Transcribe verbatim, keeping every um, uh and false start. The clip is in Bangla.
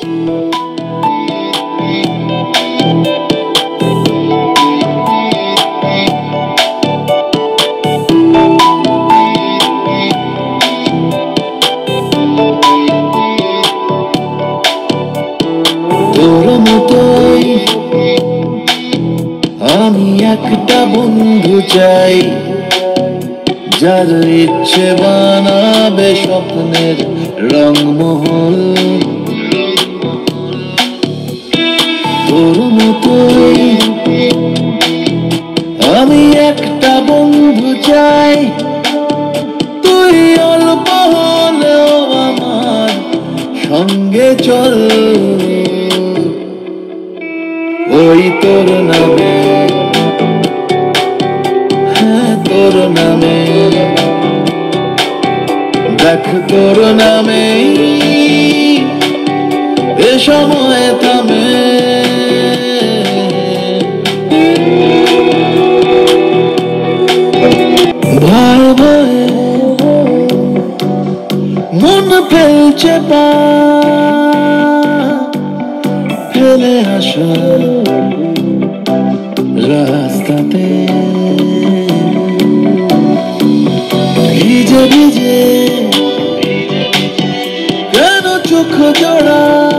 তোর মতোই আমি একটা বন্ধু চাই, যার ইচ্ছে বানাবে স্বপ্নের রংমহল। তোর মতোই আমি একটা বন্ধু চাই, তুই অল্প হলেও আমার সঙ্গে চল। ওই তোর নামে, হ্যাঁ তোর নামে, দেখ তোর নামে এ সময় থামে। ভয় ভয়ে মন ফেলছে পা, ফেলে আসা রাস্তাতে ভিজে ভিজে কেন চোখ জোড়া।